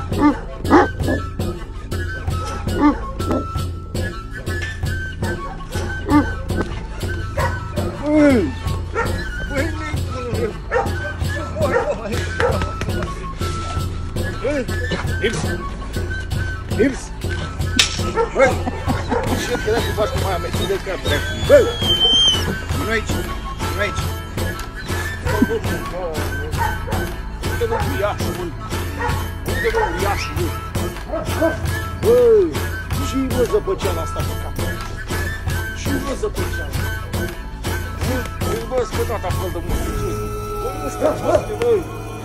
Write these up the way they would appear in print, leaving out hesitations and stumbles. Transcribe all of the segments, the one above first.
Nils! Băi! Ce dracu faci cu mai amețit de cap, dracu? Băi! Vino aici! Vino aici! Unde mă uriașul, mă? Unde mă uriașul, mă? Băi! Și-i mă zăpăceala asta pe cap? Și-i mă zăpăceala? Băi, bă, scătat acolo de muștici! Băi, nu scătați, băi!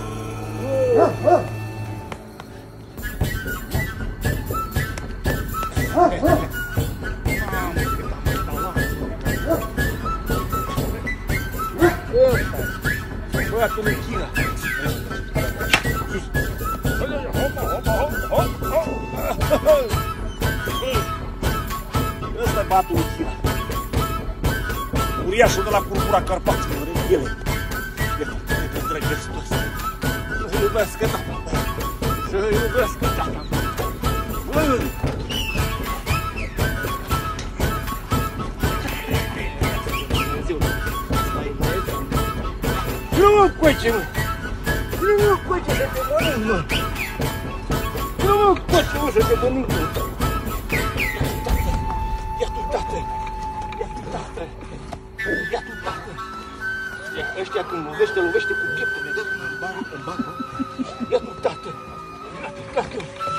Băiatul lui China. Ăsta-i băiatul lui China. Uriașul de la Curbura Carpaților, în ele. Iată, drăgăstul ăsta. Să iubească tata. Să iubească tata. Băi! Nu mă coace, mă! Nu mă coace să te mănânc, mă! Nu mă coace, mă, să te mănânc, mă! Ia tu, tată! Ia tu, tată! Ia tu, tată! Ăștia când lovește cu pieptele, dă în bar, mă! Ia tu, tată! Ia tu, tată!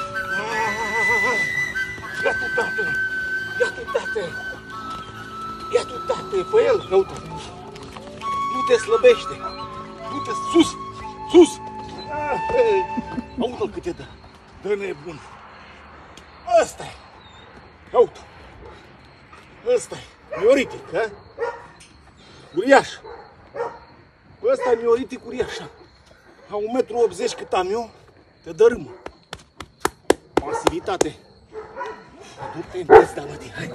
Ia tu, tată! Ia tu, tată! Ia tu, tată! Pe el, căută! Nu te slăbește! Uite, sus! Sus! Aută-l câte dă! Dă nebun! Ăsta-i! Aută! Ăsta-i! Mioritic, ha? Uriaș! Ăsta-i mioritic uriaș! La 1,80 m cât am eu, te dărâmă! Masivitate! Du-te în pizda, mă, hai!